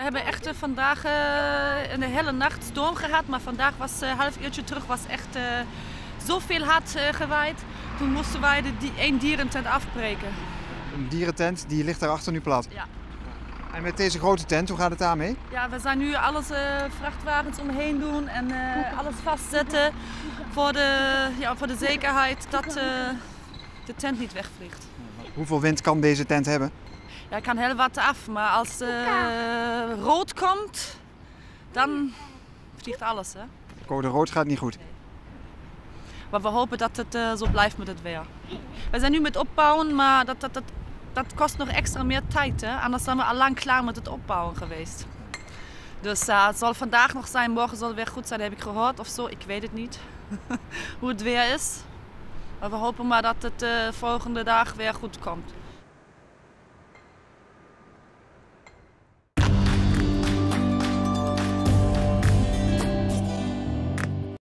We hebben echt vandaag een hele nacht storm gehad, maar vandaag was een half uurtje terug was echt zoveel hard gewaaid. Toen moesten wij één dierentent afbreken. Een dierentent die ligt daar achter nu plat. Ja. En met deze grote tent, hoe gaat het daarmee? Ja, we zijn nu alles vrachtwagens omheen doen en alles vastzetten voor de zekerheid dat de tent niet wegvliegt. Hoeveel wind kan deze tent hebben? Ja, kan heel wat af, maar als rood komt, dan vliegt alles. Hè? Code rood gaat niet goed. Maar we hopen dat het zo blijft met het weer. We zijn nu met opbouwen, maar dat kost nog extra meer tijd. Hè? Anders zijn we al lang klaar met het opbouwen geweest. Dus het zal vandaag nog zijn, morgen zal het weer goed zijn, heb ik gehoord of zo. Ik weet het niet hoe het weer is. Maar we hopen maar dat het volgende dag weer goed komt.